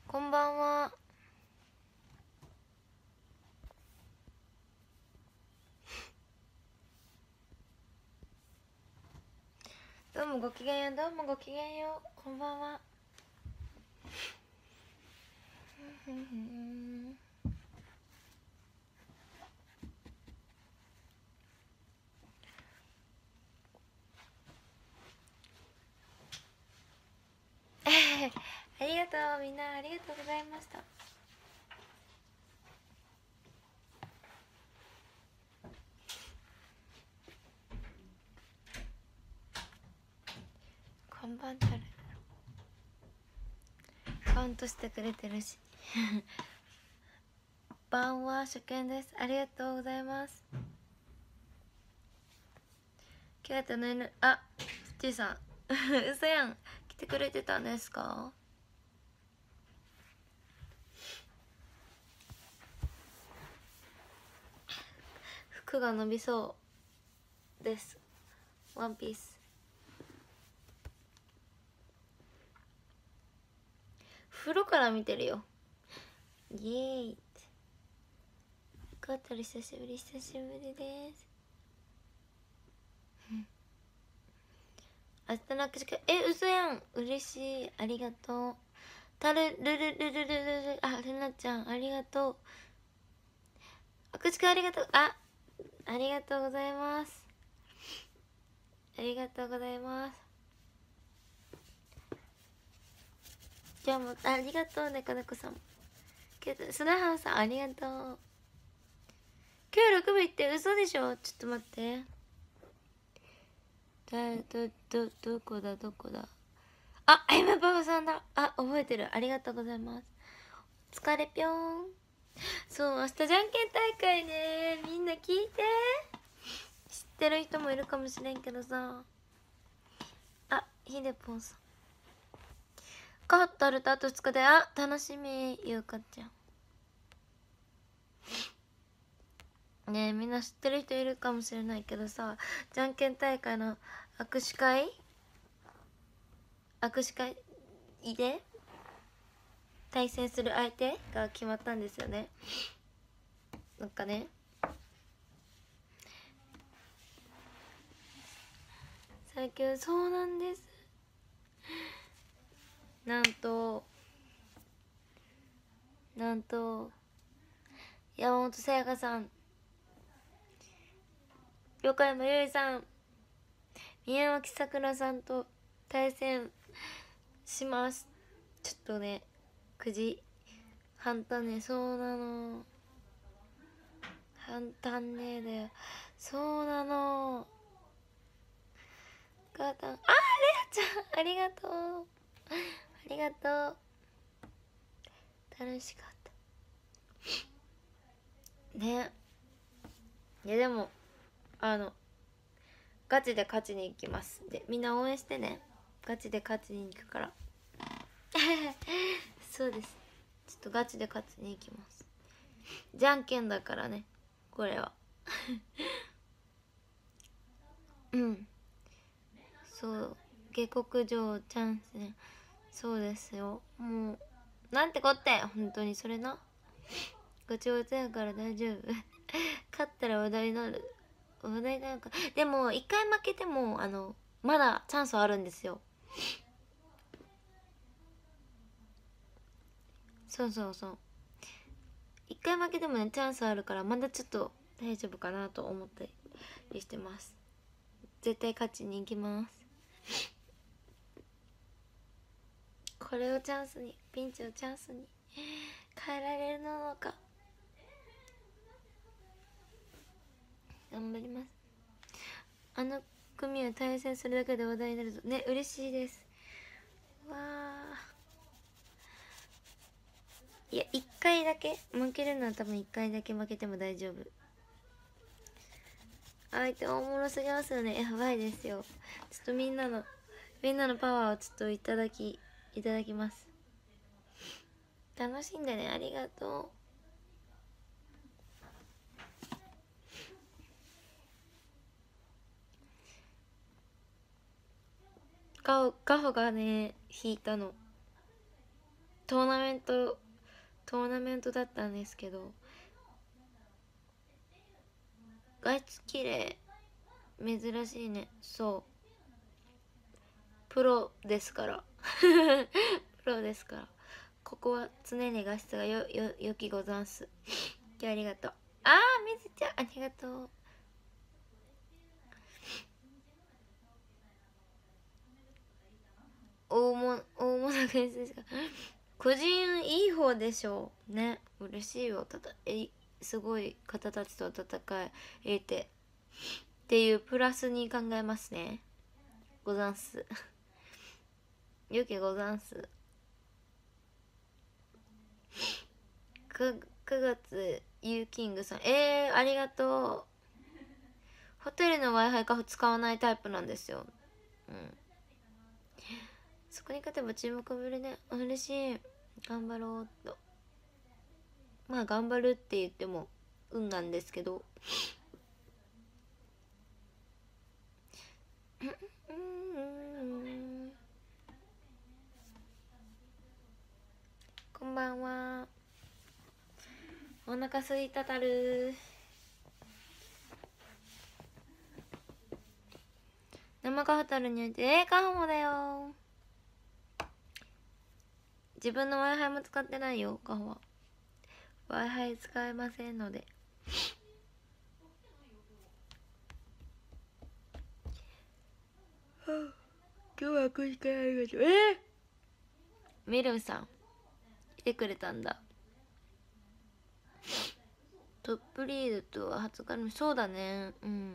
こんばんは。どうもごきげんよう、どうもごきげんよう。こんばんは。ありがとう、みんなありがとうございました。こんばんたる。カウントしてくれてるし。晩は初見です。ありがとうございます。今日の N あ、スティさん嘘やん、来てくれてたんですか？服が伸びそうです。ワンピース風呂から見てるよ。イエーイって。かったら久しぶりです。明日の握手会、嘘やん、嬉しい、ありがとう。たるるるるるるるる、あ、ルナちゃんありがとう。握手会ありがとう。ありがとうございます。ありがとうございます。今日もありがとうね、かなこさん。砂原さんありがとう。今日6部行って嘘でしょ。ちょっと待って。どこだあ、あやめパパさんだ。あ、覚えてる。ありがとうございます。疲れぴょん。そう、明日じゃんけん大会ね。みんな聞いて。知ってる人もいるかもしれんけどさ。あ、ひでぽんさん。勝ったるとあと2日で、あ、楽しみ。ゆうかちゃん。ねえ、みんな知ってる人いるかもしれないけどさ、じゃんけん大会の握手会で対戦する相手が決まったんですよね。なんかね、最近そうなんです。なんと山本さやかさん、横山由依さん、宮脇さくらさんと対戦します。ちょっとね、9時半たね。そうなの、半端ねえだよ。そうなの。母たん、あ、レアちゃんありがとう、ありがとう。楽しかったね。いやでもガチで勝ちに行きますで、みんな応援してね。ガチで勝ちに行くからそうです。ちょっとガチで勝ちに行きます。じゃんけんだからね、これはうん、そう、下克上チャンスね。そうですよ。もうなんてこって本当にそれな。ごちごちやから大丈夫勝ったら話題になる。話題なんかでも一回負けてもまだチャンスはあるんですよ。そうそうそう、一回負けてもねチャンスあるから、まだちょっと大丈夫かなと思ったりしてます。絶対勝ちに行きます。これをチャンスに、ピンチをチャンスに変えられるのか、頑張ります。あの組は対戦するだけで話題になるとね、嬉しいです。わあ、いや1回だけ負けるのは多分1回だけ負けても大丈夫。相手大物すぎますよね。やばいですよ。ちょっとみんなのパワーをちょっといただきます。楽しんでね。ありがとう。ガホがね引いたの。 トーナメントだったんですけど、外出綺麗、珍しいね。そうプロですからプロですから。ここは常に画質がよきござんす。ありがとう。あー、みずちゃんありがとう。大物先生が個人いい方でしょうね。嬉しいよ。すごい方たちと戦えてっていうプラスに考えますね。ござんすよきござんす。9月ユーキングさん、ありがとう。ホテルの Wi-Fi か使わないタイプなんですよ。そこに勝てば注目ぶりね。嬉しい。頑張ろうと。まあ頑張るって言っても運なんですけどこんばんは。お腹すいたたる。生カホタルにおいてカホモだよ。自分の Wi-Fi も使ってないよ。カホは Wi-Fi 使えませんので今日は握手会ありがとう。ミルンさん来てくれたんだ。トップリードとは20日の、そうだね。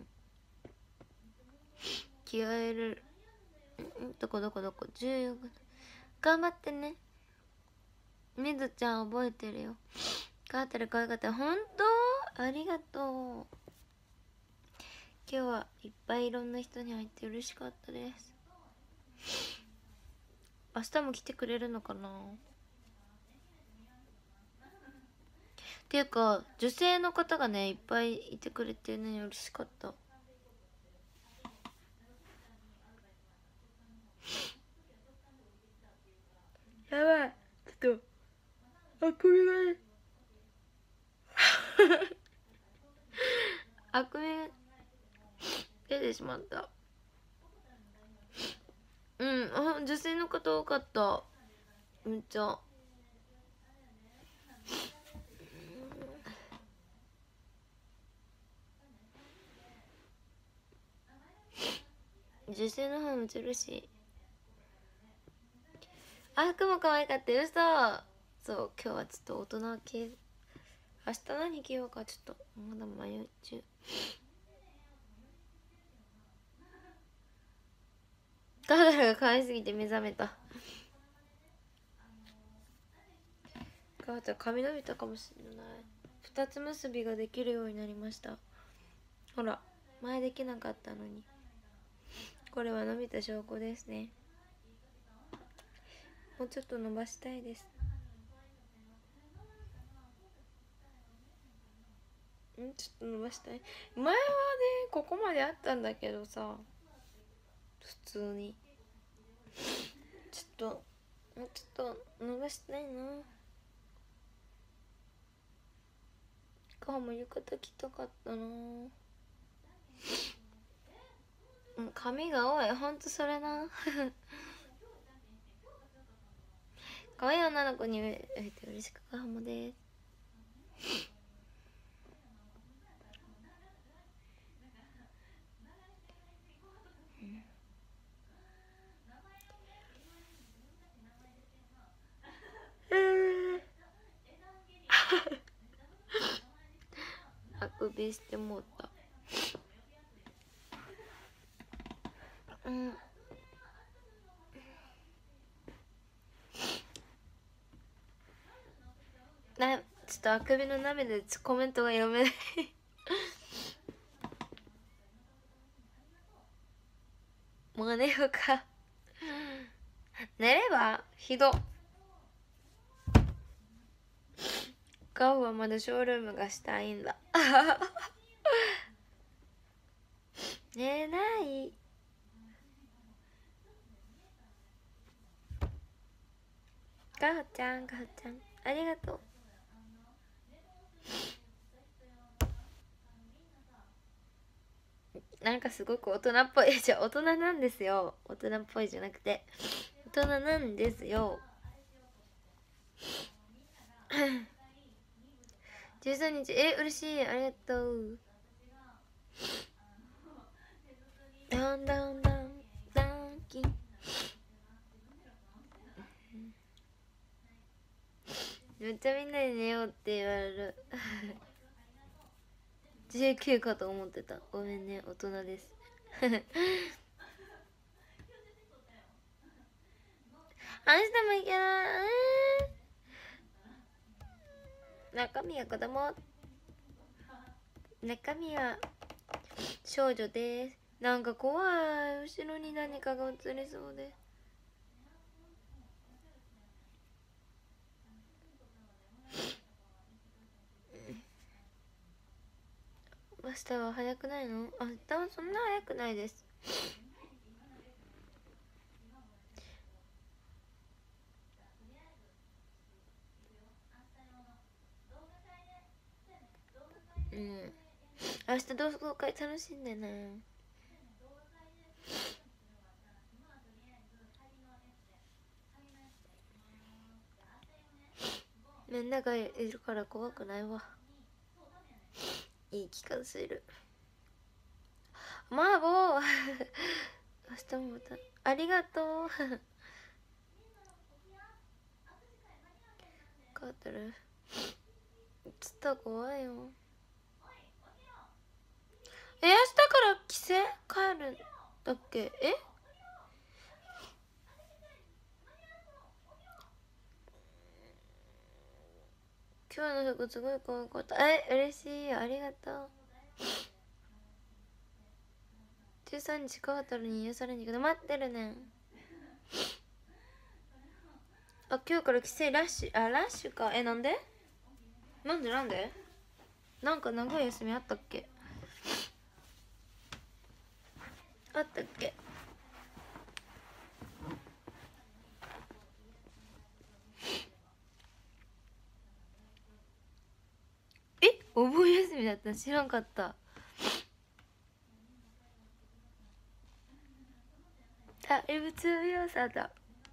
着替える。どこ14日。頑張ってね。みずちゃん覚えてるよ。かわかった。本当ありがとう。今日はいっぱいいろんな人に会えて嬉しかったです。明日も来てくれるのかな。っていうか女性の方がねいっぱいいてくれてね嬉しかった。やばい、ちょっとあくびがねあくびが出てしまった。女性の方多かった。めっちゃ女性の方も嬉しい。服も可愛かった。嘘。そう今日はちょっと大人系。明日何着ようかちょっとまだ迷い中。カードルが可愛すぎて目覚めた。かわちゃん髪伸びたかもしれない。二つ結びができるようになりました。ほら前できなかったのに。これは伸びた証拠ですね。もうちょっと伸ばしたいです。ちょっと伸ばしたい。前はねここまであったんだけどさ、普通にちょっともうちょっと伸ばしたいな。顔も浴衣着たかったな。髪が多い。ほんとそれな可愛い女の子に会えて嬉しくかもです。あくびしてもうた。ちょっとあくびの涙でコメントが読めないもう寝ようか寝ればひど。ガオはまだショールームがしたいんだ寝ない。 かほちゃん、かほちゃん、ありがとう。なんかすごく大人っぽい。じゃ大人なんですよ。大人っぽいじゃなくて大人なんですよ。13日、嬉しい、ありがとう。ダンダンダンダンキン。めっちゃみんなで寝ようって言われる。19かと思ってた。ごめんね、大人です。明日も行けない。中身は子供、中身は少女です。なんか怖い。後ろに何かが映りそうで。明日は早くないの？明日はそんな早くないです。うん。明日同窓会楽しんでね。みんながいるから怖くないわ。いい気がする。マーボー明日もまたありがとうカートルつった怖いよ。明日から帰省帰るんだっけ？今日の服すごい可愛かった。嬉しい、ありがとう。13日カートルに癒されに行くの待ってるねん。あ、今日から帰省ラッシュ。ラッシュか。なんでなんか長い休みあったっけ？あったっけ？お盆休みだった？知らんかった。だいぶ強さだ。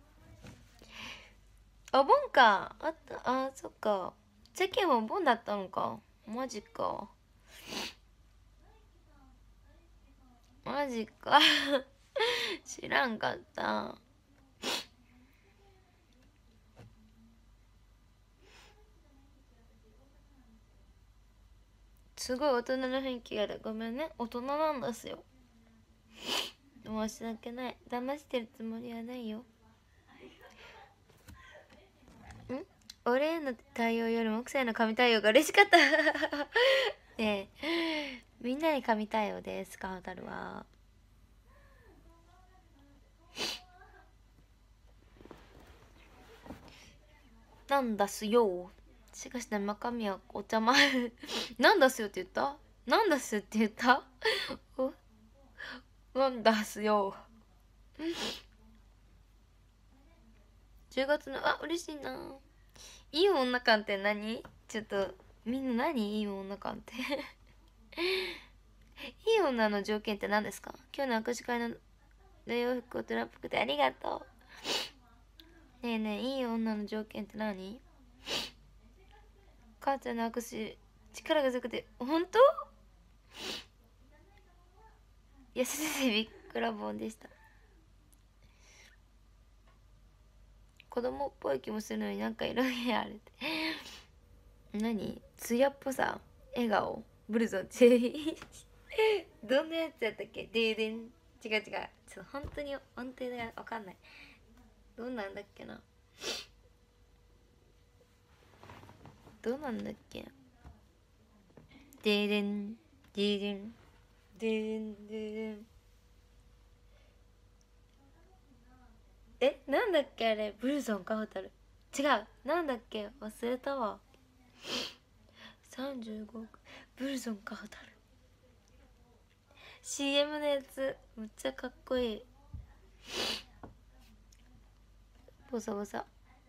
お盆か。あった。そっか。世間はお盆だったのか。マジか。マジか知らんかった。すごい大人の雰囲気がある。ごめんね、大人なんですよ。申し訳ない。騙してるつもりはないよ。俺への対応よりも奥さんへの神対応が嬉しかったねえ、みんなに神対応です。カウタルはなんだすよ。しかし中身はお茶前なんだすよって言った？なんだすって言ったなんだすよ10月の嬉しいな。いい女感って何？ちょっとみんな何いい女感っていい女の条件って何ですか？今日の握手会の洋服をトラップくてありがとう。ねえねえ、いい女の条件って何？母ちゃんの握手力が強くて本当？安先生びっくらぼんでした。子供っぽい気もするのになんか色気あるって何？艶っぽさ、笑顔、ブルゾンどんなやつやったっけ？でーでん。違う違う、ちょっと本当に音程が分かんない。どんなんだっけな。どうなんだっけ。でーでんでーでんでーんでーでん。なんだっけあれ。ブルゾンかホタル。違う、なんだっけ忘れたわ。35億ブルゾンかホタル。 CM のやつむっちゃかっこいい。ボサボサ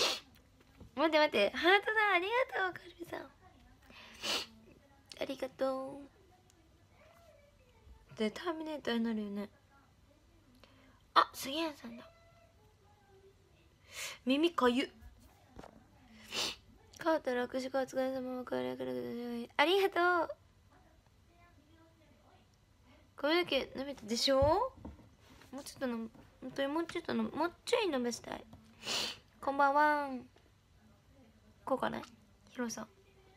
待って待って、ハートだ。ありがとうカルビさん、ありがとう。でターミネーターになるよね。あ、杉谷さんだ。耳かゆ。カート楽しくお疲れ様。お帰りください。ありがとう。髪の毛伸びたでしょ。もうちょっとの、本当にもうちょっとの、もうちょい伸ばしたい。こんばんは。こうかな、ヒロさん。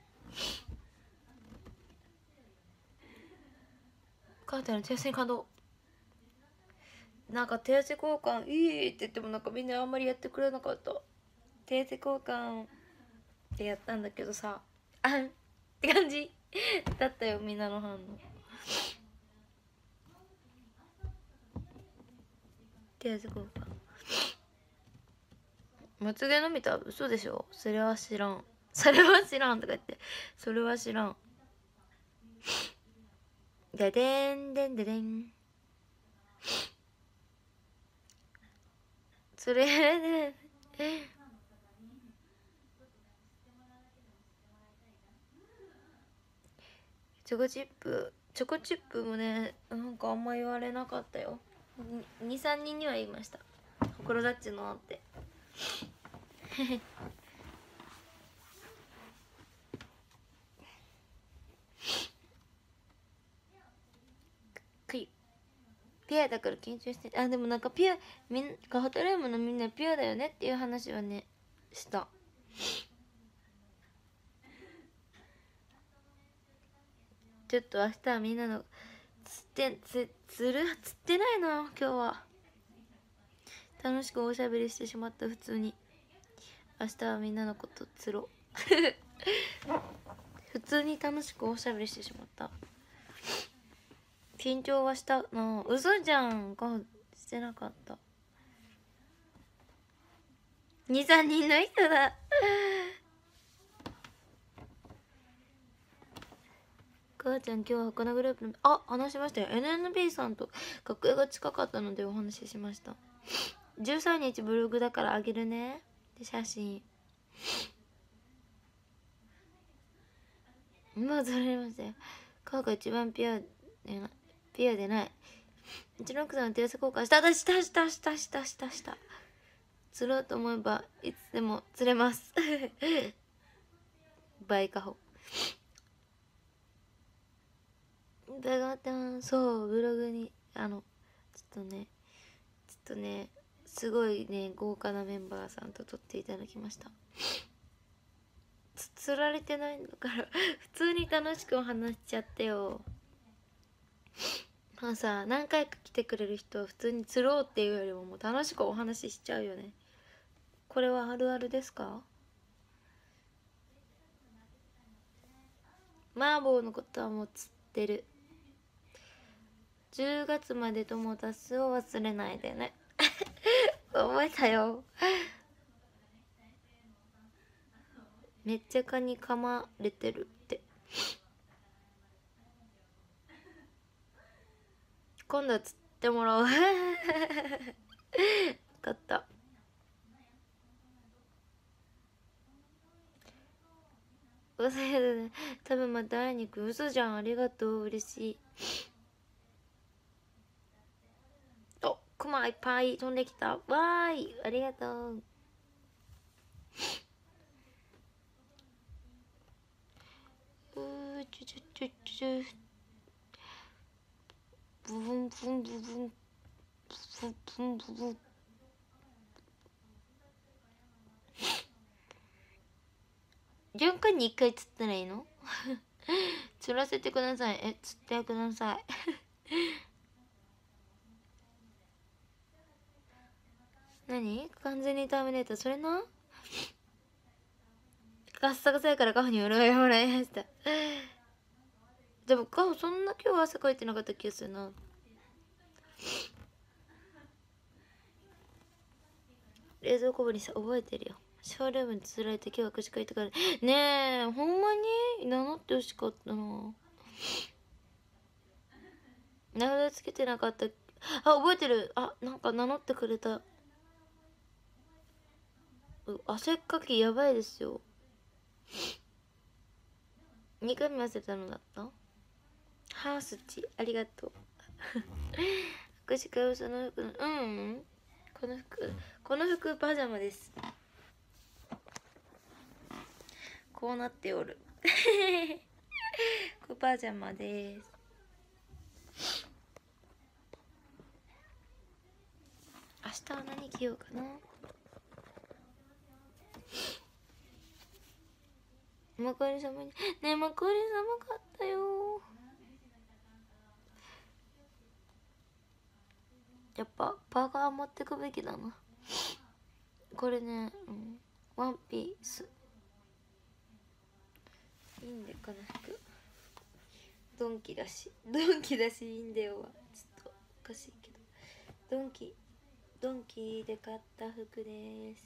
カートの手汗に感動。なんか手汗交換いいって言ってもなんかみんなあんまりやってくれなかった。手汗交換ってやったんだけどさ、あんって感じだったよ、みんなの反応。手汗交換。まつげ伸びた？嘘でしょ。それは知らん。それは知らんとか言って、それは知らん。ででんでんででん。それでチョコチップもね、なんかあんま言われなかったよ。23人には言いました。ほくろダッチのってピュアだから緊張して。あ、でもなんかピュア、ホトルームのみんなピュアだよねっていう話はねした。ちょっと明日はみんなの釣ってないな今日は。楽しくおしゃべりしてしまった。普通に明日はみんなのこと釣ろう普通に楽しくおしゃべりしてしまった。 緊張はしたな。嘘じゃんか。してなかった。23人の人だ。母ちゃん今日は他のグループの話しましたよ。 NNB さんと楽屋が近かったのでお話ししました。13日ブログだからあげるね。で写真もう撮られましたよ。顔が一番ピュアでない。うちの奥さんの手汗交換した釣ろうと思えばいつでも釣れますバイカホだがそうブログにちょっとねすごいね豪華なメンバーさんと撮っていただきました。釣られてないんだから普通に楽しくお話しちゃってよ。まあさ、何回か来てくれる人は普通に釣ろうっていうよりももう楽しくお話ししちゃうよね。これはあるあるですか？麻婆のことはもう釣ってる。10月まで友達を忘れないでね覚えたよ。めっちゃ蚊に噛まれてるって今度は釣ってもらおう分かった。多分また会いに行く。嘘じゃん。ありがとう。嬉しい。お、クマいっぱい飛んできた。わーい、ありがとう。ブブンブンブブンブブンブブン。4回に1回釣ったらいいの釣らせてください。釣ってください何？完全にターミネーター。それなガッサガサやから顔に潤いをもらいましたでも顔そんな今日汗かいてなかった気がするな。冷蔵庫にさ覚えてるよ。ショールームにつられて今日は口書いたからねえ。ほんまに名乗ってほしかったな。名札つけてなかった。覚えてる。なんか名乗ってくれた。汗っかきやばいですよ。2回目忘れたのだった。ハースチありがとう福士かよその服のこの服パジャマです。こうなっておるこれパジャマです。明日は何着ようかな。マカリ様にねえ、マカリ寒かったよ。やっぱパーカー持ってくべきだな。これね、ワンピースいいんで、この服ドンキだしいいんだよはちょっとおかしいけど、ドンキで買った服です。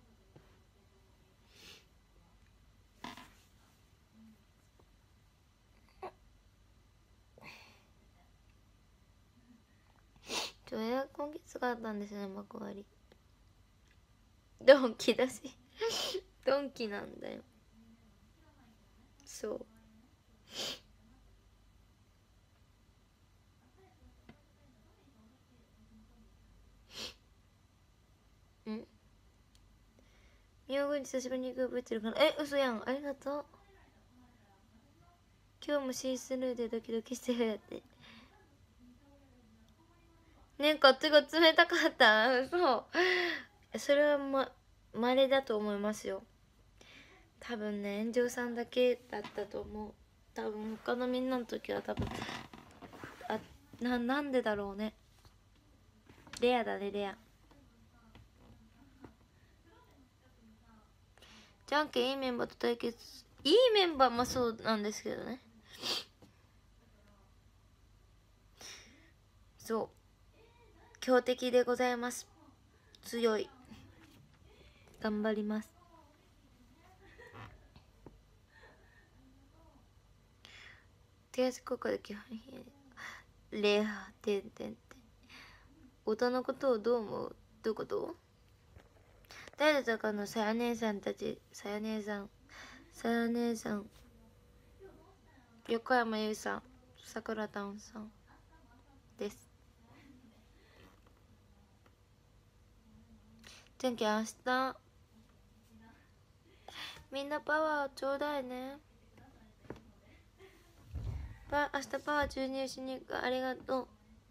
エアコンきつかったんですね、幕張。ドンキだしドンキなんだよ。そう宮古に久しぶりに行く覚えてるかな。嘘やん。ありがとう。今日もシースルーでドキドキしてるやってね。こっちが冷たかった。嘘。それはまれだと思いますよ。多分ね、炎上さんだけだったと思う。多分他のみんなの時は多分なんでだろうね。レアだね、レア。じゃんけんいいメンバーと対決。いいメンバーもそうなんですけどね。 そう強敵でございます。強い。頑張ります。手足効果で基本レアてんてんてん。音のことをどう思う？どういうこと？誰だかのさや姉さんたち、さや姉さん、横山由依さん、さくらたんさんです。じゃんけん明日みんなパワーちょうだいね。明日パワー注入しに行く。ありがとう。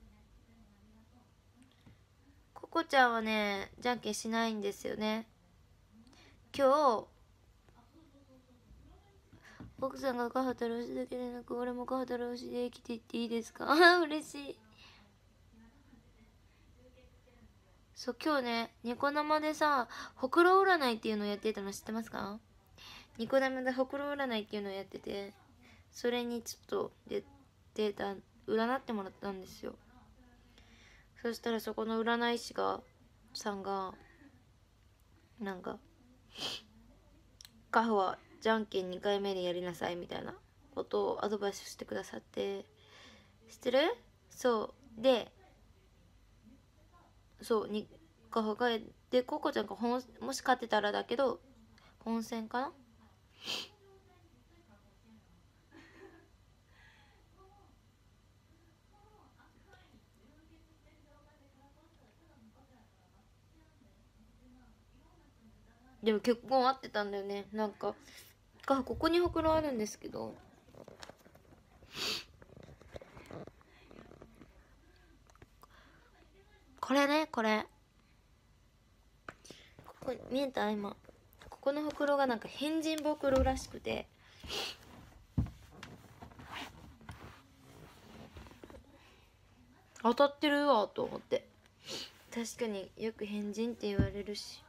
ココちゃんはねじゃんけんしないんですよね。今日奥さんがカハタロウシだけでなく俺もカハタロウシで生きていっていいですか？嬉しい。そう今日ねニコ生でさほくろ占いっていうのをやってたの知ってますか？ニコ生でほくろ占いっていうのをやってて、それにちょっと占ってもらったんですよ。そしたらそこの占い師さんがなんかカフはじゃんけん2回目でやりなさいみたいなことをアドバイスしてくださって、知ってる？そうで、そうにカフがでココちゃんがもし勝ってたらだけど本戦かな。でも結婚合ってたんだよね。なんかここにほくろあるんですけど、これね、ここ見えた？今ここのほくろがなんか変人ぼくろらしくて、当たってるわと思って。確かによく変人って言われるし、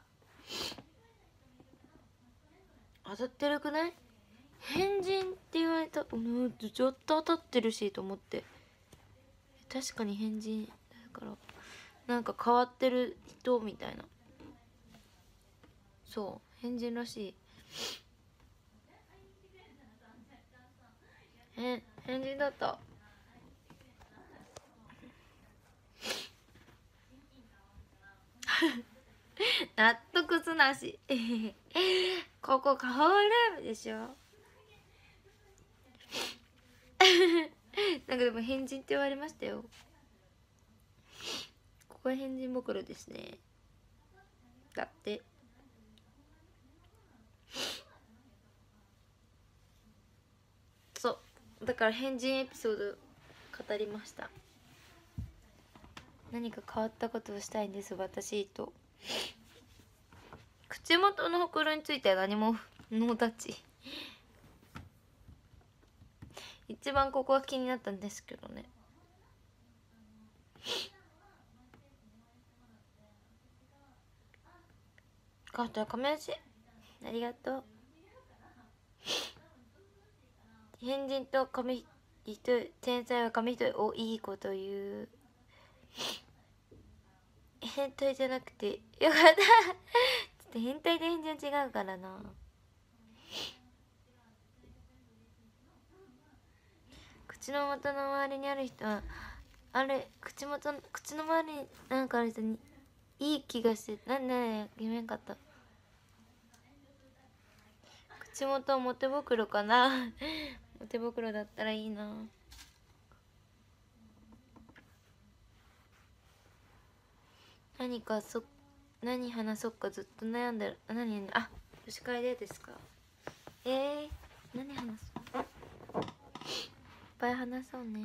当たってるくない？変人って言われた。ちょっと当たってるしと思って。確かに変人だから、なんか変わってる人みたいな。そう変人らしい。変人だった。納得すなし。ここ顔ルームでしょ。なんかでも変人って言われましたよ。ここは変人ぼくろですね。だってそうだから変人エピソード語りました。何か変わったことをしたいんです私と。口元のほくろについては何もノータッチ。一番ここが気になったんですけどね。カートは亀足ありがとう。変人と紙一重、天才は紙一重。お、いいこと言う。変態じゃなくてよかった。ちょっと変態と変人違うからな。口の元の周りにある人はあれ口の周りになんかある人にいい気がして、なんで言えんかった。口元表袋かな。表袋だったらいいな。何話そうかずっと悩んでる。女子会でですか？何話そう？いっぱい話そうね。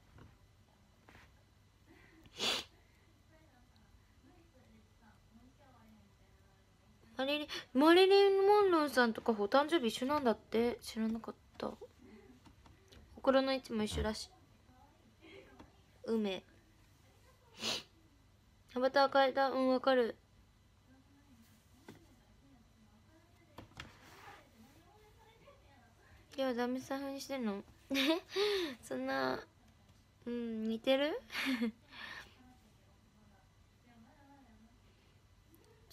マリリン・モンローさんとかお誕生日一緒なんだって。知らなかった。心の位置も一緒だし。梅アバター変えた。わかる。今日ダメさん風にしてんの？そんな似てる？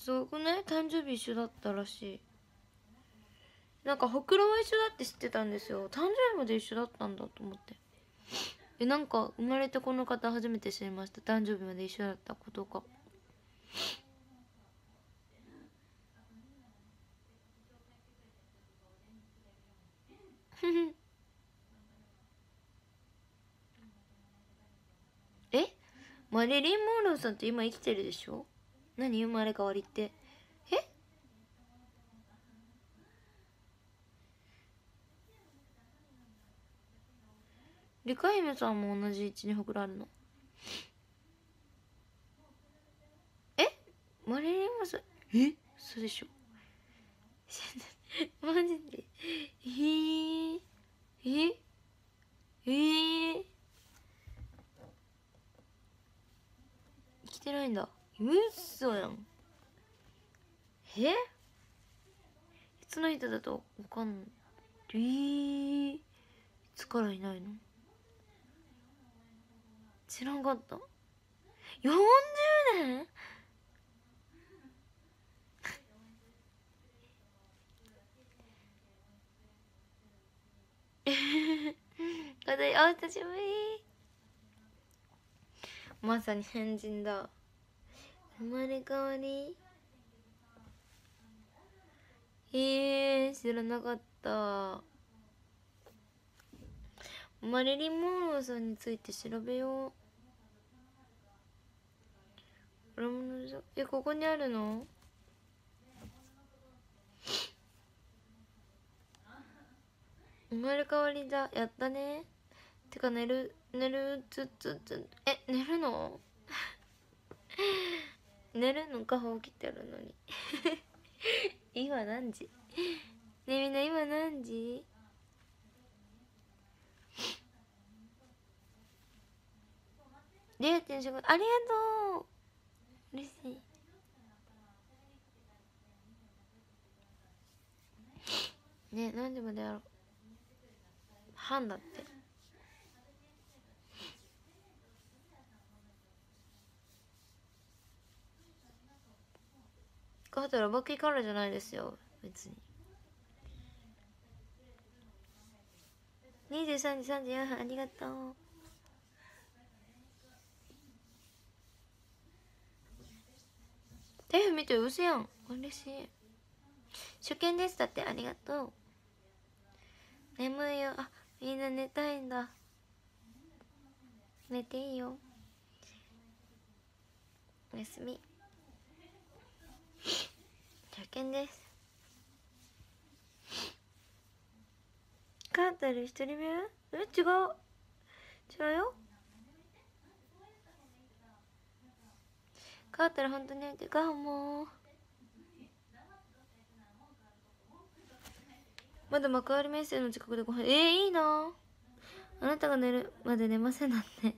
そうね、誕生日一緒だったらしい。なんかほくろは一緒だって知ってたんですよ。誕生日まで一緒だったんだと思って。なんか生まれてこの方初めて知りました。誕生日まで一緒だったことか。え、マリリン・モンローさんって今生きてるでしょ。何生まれ変わりって。え、リカ姫さんも同じ位置にほくろあるの。え、マリリン・モンローさん、え、そうでしょ。マジで。え生きてないんだ。うっそやん。いつの人だとわかんない。いつからいないの。知らんかった。40年。かたい、お久しぶり。まさに変人だ。生まれ変わり。知らなかった。マリリン・モンローさんについて調べよう。ここにあるの。生まれ変わりだ。やったね。てか寝る寝るの。寝るのか起きてるのに。今何時。ねえみんな今何時。0.15。ありがとう。嬉しい。ね、何時までやろう。半だって。カートラバキからじゃないですよ別に。23時34分ありがとう。手振見てうせやん。嬉しい。初見です。だってありがとう。眠いよ。あ、みんな寝たいんだ。寝ていいよ。おやすみ。初見です。カータル一人目。違うよ。カータル本当にやめて。ガンもうまだ幕張メッセの近くでご飯。いいな。あなたが寝るまで寝ませんなんて。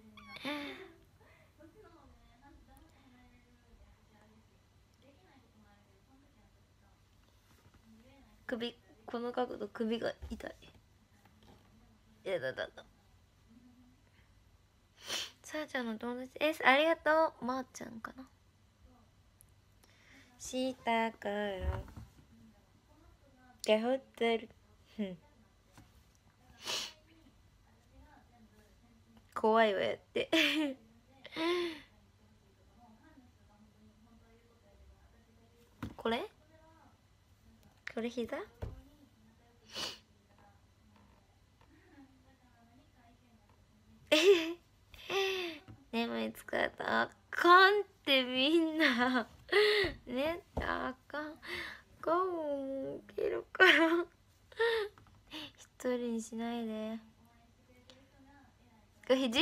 首、この角度首が痛い。やだ。さあちゃんの友達です。ありがとう。まー、ちゃんかな。下から手振ってる。怖いわやってこれ膝。眠い疲れた。あかんってみんな寝たらあかん。ゴン起きるから一人にしないで。これ肘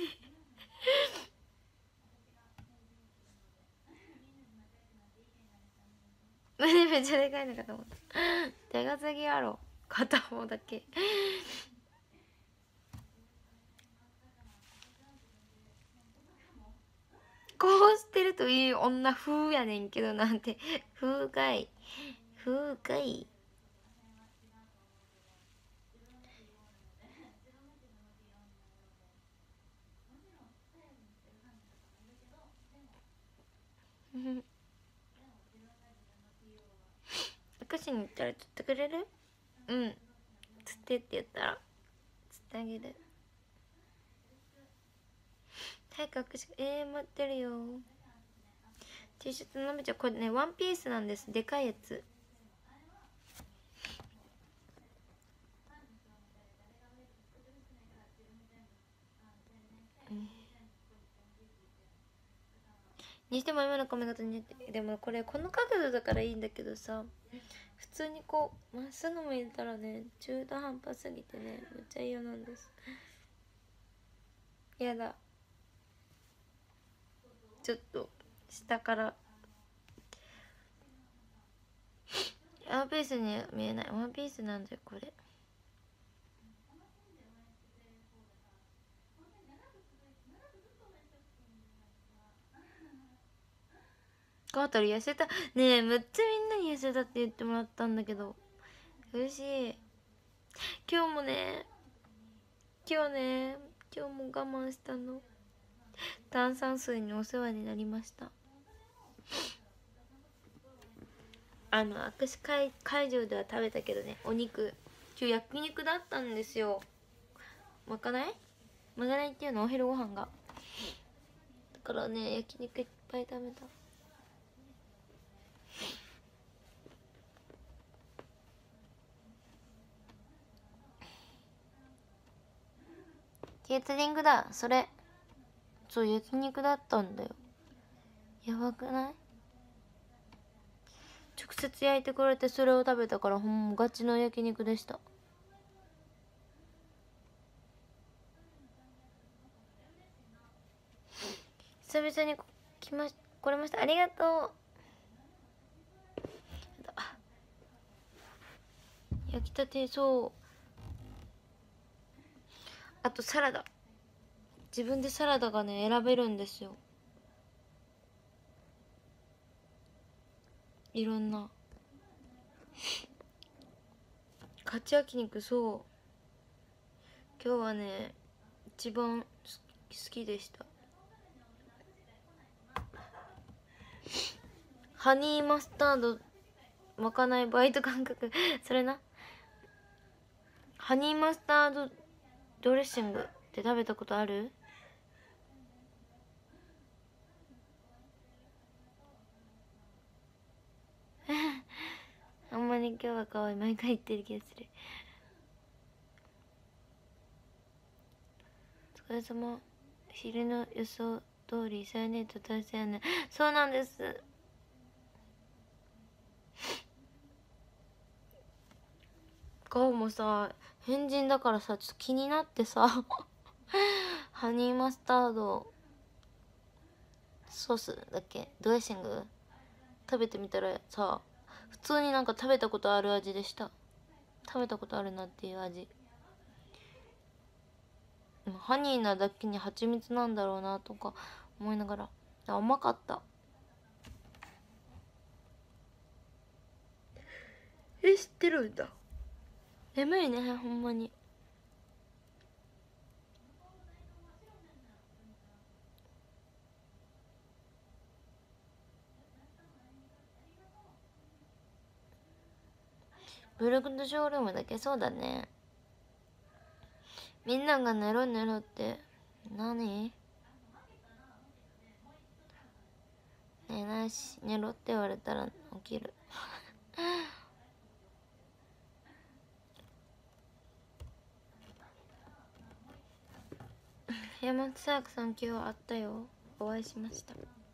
胸めっちゃでかいのかと思った。手がすぎやろ片方だけこうしてるといい女風やねんけど、なんて風かい。 しに行ったら釣ってくれる？うん、釣ってって言ったら釣ってあげる。早く握手、待ってるよ。 T シャツのびちゃん、これねワンピースなんです。でかいやつ。にしても今の髪型に似て、でもこれこの角度だからいいんだけどさ、普通にこうまっすぐ見えたらね、中途半端すぎてね、めっちゃ嫌なんです。やだ、ちょっと下からワンピースに見えない。ワンピースなんだよこれ。カータル痩せたねえ、むっちゃみんなに痩せたって言ってもらったんだけど嬉しい。今日も今日も我慢したの。炭酸水にお世話になりました。握手会場では食べたけどね、お肉今日焼肉だったんですよ。まかないっていうの、お昼ご飯が。だからね、焼肉いっぱい食べた。ケータリングだ、それ。そう、焼肉だったんだよ。やばくない？直接焼いてくれてそれを食べたから、ほんまガチの焼肉でした。久々に来れました。ありがとう。焼きたて、そう。あとサラダ、自分でサラダがね選べるんですよ。いろんなカチ焼肉。そう、今日はね一番好きでした。ハニーマスタードまかないバイト感覚それな。ハニーマスタードドレッシングって食べたことある？あんまり今日は可愛い、毎回言ってる気がする。お疲れ様。昼の予想通りサイネート達成やね。そうなんです。顔もさ変人だからさ、ちょっと気になってさハニーマスタードソースだっけ、ドレッシング食べてみたらさ、普通になんか食べたことある味でした。食べたことあるなっていう味。ハニーなだけに蜂蜜なんだろうなとか思いながら、甘かった。知ってるんだ。眠いねほんまに。ブルクドショールームだけ。そうだね。みんなが寝ろ寝ろって何？寝ないし、寝ろって言われたら起きる山本彩さん今日会ったよ。お会いしました。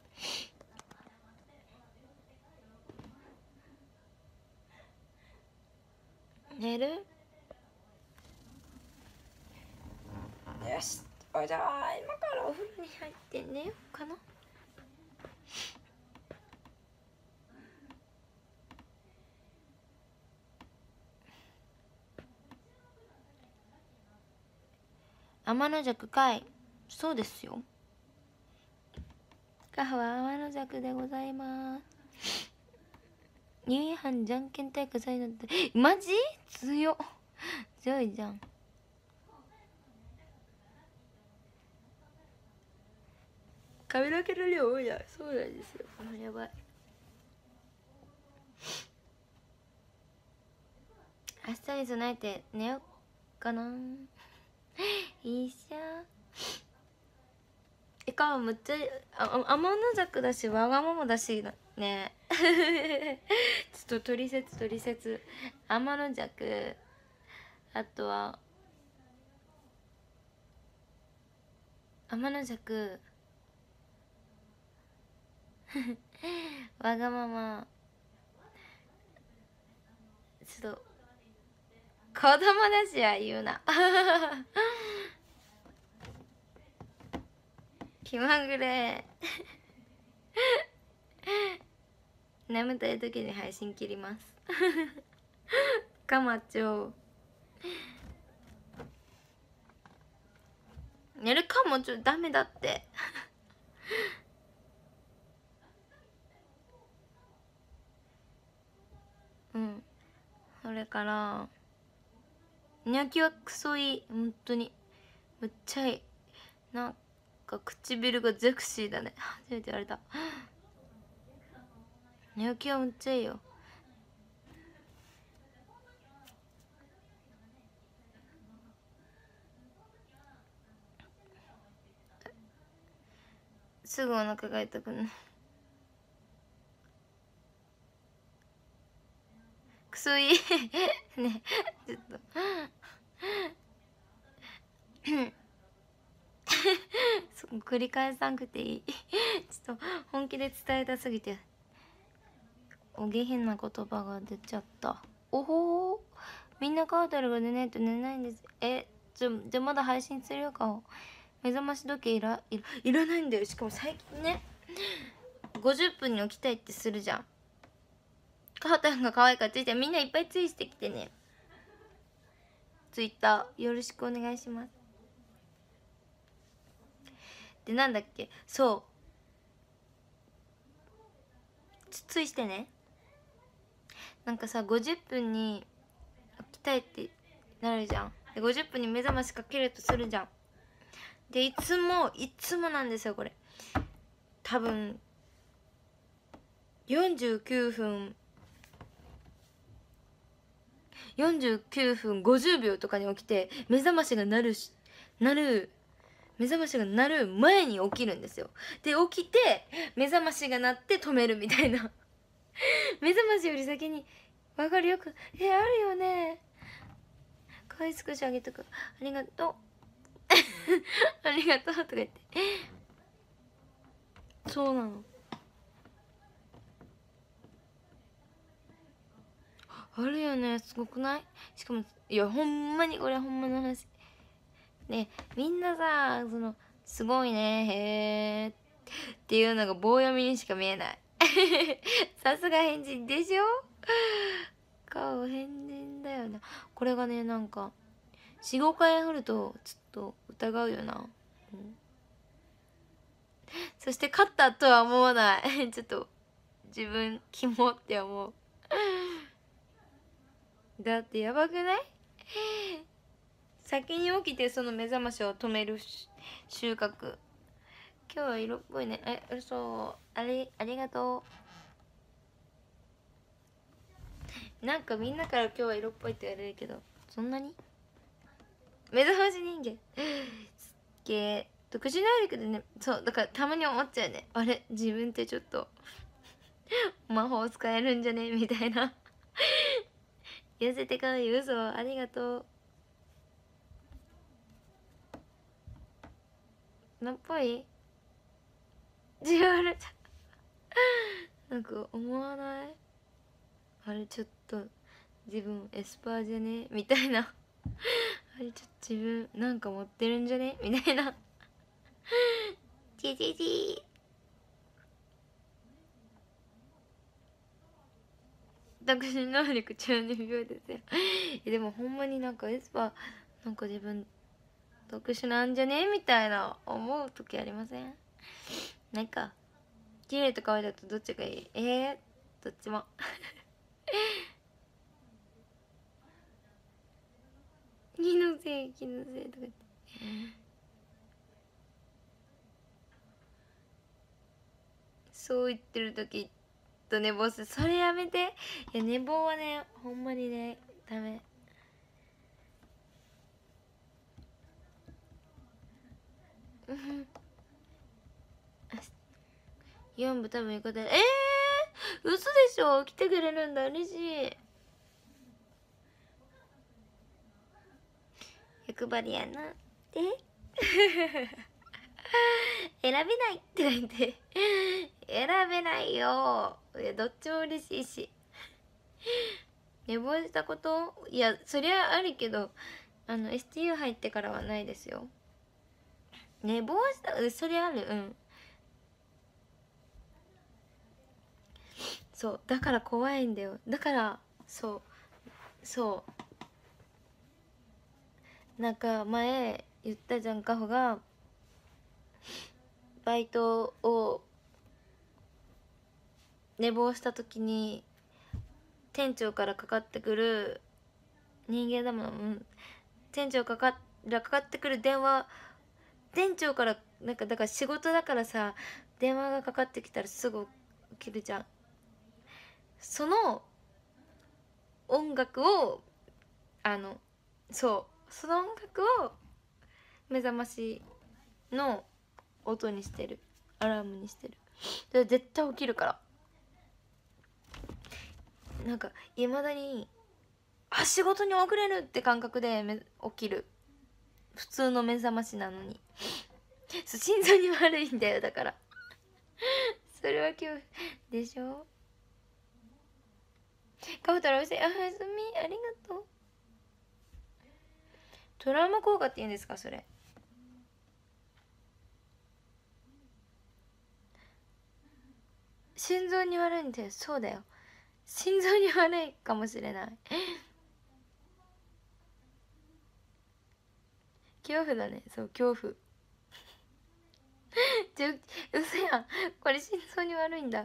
寝る？よし、じゃあ今からお風呂に入って寝ようかな。天の弱かい。そうですよ。カハは天の弱でございます。夕飯じゃんけん大会才能ってマジ強いじゃん。髪の毛の量多いな。そうなんですよ。やばい。 日に備えて寝ようかな。いいっしょ。かむっちゃ天の弱だしわがままだしね。ちょっと取説天の弱、あとは天の弱わがまま、ちょっと子供だしは言うな。気まぐれ。眠たい時に配信切ります。かまちょう寝るかもちょダメだって。うん、それから寝起きはクソいい、本当にむっちゃいい。なんか唇がゼクシーだね。初めて言われた。寝起きはむっちゃいいよ。すぐお腹が痛くなる。クソいい。ね、ちょっとそこ繰り返さなくていい。ちょっと本気で伝えたすぎてお下品な言葉が出ちゃった。おほー、みんなカードルが寝ないと寝ないんです。じゃまだ配信するよ。顔目覚まし時計いらないんだよ。しかも最近ね、50分に起きたいってするじゃん。カータンが可愛いからついて、みんないっぱいツイしてきてね。ツイッターよろしくお願いします。で、なんだっけ、そうツイしてね。なんかさ、50分に起きたいってなるじゃん。で50分に目覚ましかけるとするじゃん。でいつもなんですよこれ。多分49分50秒とかに起きて、目覚ましが鳴る前に起きるんですよ。で起きて目覚ましが鳴って止めるみたいな。目覚ましより先にわかる。よくあるよね。かわいスクショあげとく。ありがとう。ありがとうとか言って。そうなの。あるよね。すごくない？しかもいやほんまにこれほんまの話ね。みんなさ、そのすごいねへーっていうのが棒読みにしか見えない。さすが変人でしょ。顔変人だよな。これがね、なんか 4,5 回振るとちょっと疑うよな、うん、そして勝ったとは思わない。ちょっと自分キモって思う。だってやばくない？先に起きてその目覚ましを止める収穫。今日は色っぽいね。嘘。ありがとう。なんかみんなから今日は色っぽいって言われるけど、そんなに目覚まし人間すっげえ特殊能力でね。そうだからたまに思っちゃうね。あれ自分ってちょっと魔法使えるんじゃねみたいな。痩せてかない嘘。ありがとう。なっぽいじわるちゃなんか思わない？あれちょっと自分エスパーじゃねみたいな。あれちょっと自分なんか持ってるんじゃねみたいな。じ特殊能力中二病ですよ。でもほんまになんかエスパーなんか自分特殊なんじゃねみたいな思う時ありません？なんか綺麗と可愛いだとどっちがいい？どっちも。気のせいとか言って。そう言ってる時と寝坊する。それやめて。いや寝坊はねほんまにねダメ。 4部多分行くで。嘘でしょ。来てくれるんだ、嬉しい。欲張りやな。選べないって言って選べないよ。いや、どっちも嬉しいし。寝坊したこと、いや、そりゃあるけど、STU 入ってからはないですよ。寝坊した、そりゃある。うん。そう、だから怖いんだよ。だからなんか前言ったじゃん、カホがバイトを寝坊した時に店長からかかってくる人間だもん、店長からかかってくる電話、店長からなんかだから仕事だからさ、電話がかかってきたらすぐ起きるじゃん。その音楽をその音楽を目覚ましの音にしてる、アラームにしてる。で絶対起きるから。なんかいまだに仕事に遅れるって感覚で起きる。普通の目覚ましなのに心臓に悪いんだよ。だからそれは恐怖でしょ。かぶたらおいしい。おやすみ、ありがとう。トラウマ効果って言うんですか、それ。心臓に悪いんだよ。そうだよ、心臓に悪いかもしれない。恐怖だね。そう、恐怖嘘やん、これ心臓に悪いんだ。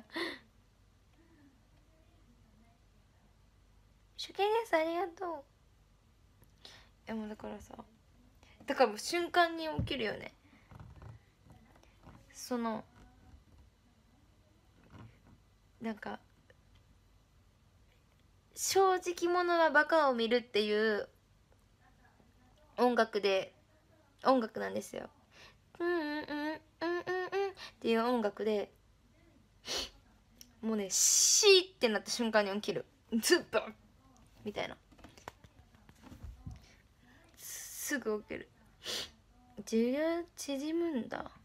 初見です、ありがとう。いやもうだからさ、だからもう瞬間に起きるよね。そのなんか正直者はバカを見るっていう音楽なんですよ。うんうんうんうんうんっていう音楽で、もうねシーってなった瞬間に起きる。ズッバンみたいな、すぐ起きる。寿命縮むんだ。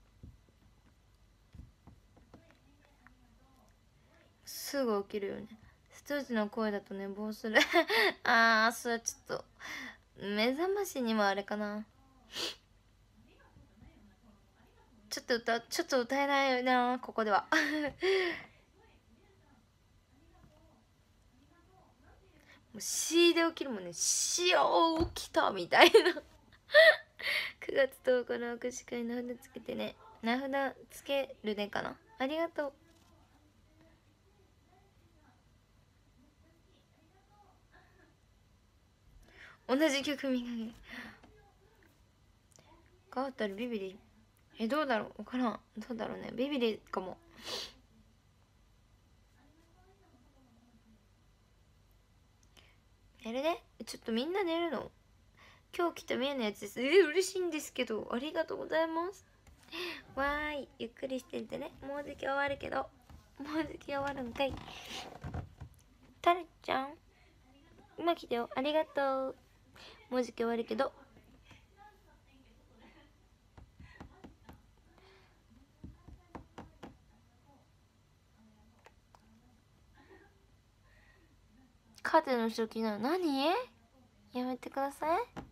すぐ起きるよね。ストーチの声だと寝坊するそれはちょっと目覚ましにもあれかな。ちょっと歌えないな、ここではもう C で起きるもんね。しよう起きたみたいな9月10日の握手会、名札つけてね。名札つけるねかな。ありがとう。同じ曲見かける。変わったらビビリ。どうだろう、分からん。どうだろうね、ビビリかも。寝るね。ちょっとみんな寝るの。今日来た見えないやつです。嬉しいんですけど、ありがとうございます。わーい、ゆっくりしててね。もうじき終わるけど、もうじき終わるんかい。タルちゃん今来てよ、ありがとう。もうじき終わるけど、カーテンの後ろ気になる。何？やめてくださ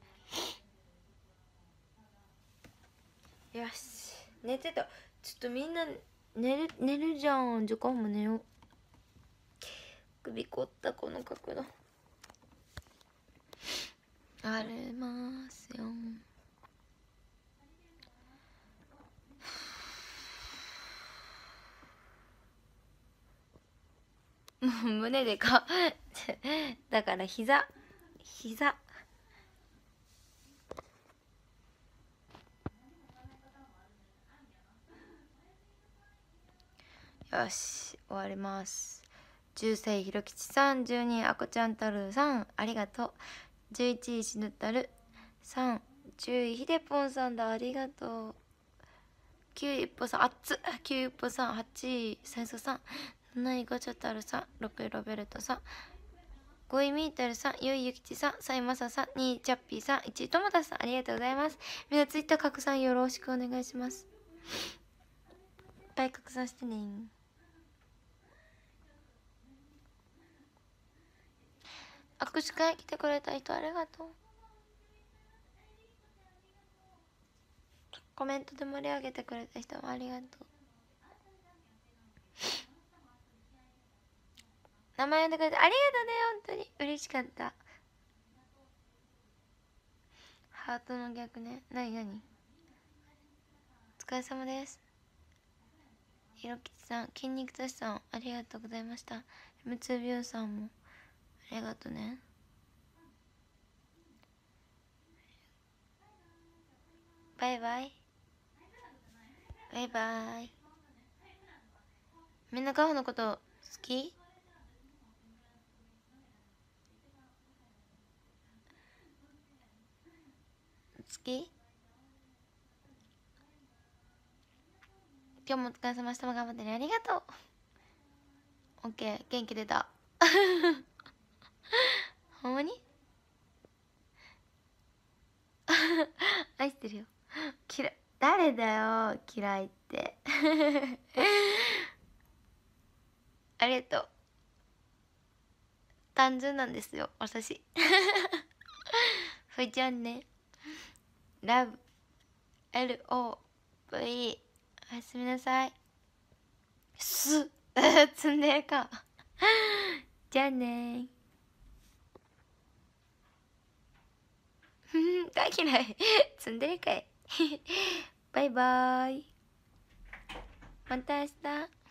い。よし、寝てた。ちょっとみんな寝るじゃん。時間も寝よう。首凝った、この角度。ありますよ。もう胸でかだから膝よし、終わります。10歳ひろきちさん、12あこちゃんたるさん、ありがとう。11位しぬたるさん、10位ひでぽんさんだ、ありがとう。 9位一歩さん、あっつ9位一歩さん、8位サイソさん、7位ガチャタルさん、6位ロベルトさん、5位ミータルさん、4位ゆきちさん、3位マサさん、2位チャッピーさん、1位トマタさん、ありがとうございます。みんなツイッター拡散よろしくお願いします。いっぱい拡散してね。握手会来てくれた人ありがとう。コメントで盛り上げてくれた人もありがとう。名前呼んでくれてありがとうね。本当に嬉しかった。ハートの逆ね。なになに、お疲れ様です。ひろきちさん、筋肉たしさん、ありがとうございました。 M2 ビューさんもありがとうね。バイバイバイバイ。みんなカホのこと好き？好き？今日もお疲れ様でした。頑張ってね。ありがとう。オッケー、元気出た。ほんまに愛してるよ。嫌い、誰だよ嫌いってありがとう。単純なんですよ私ふいちゃんね。ラブ LOV。 おやすみなさい。積んでるかじゃあね大嫌い積んでるかいバイバーイ。また明日。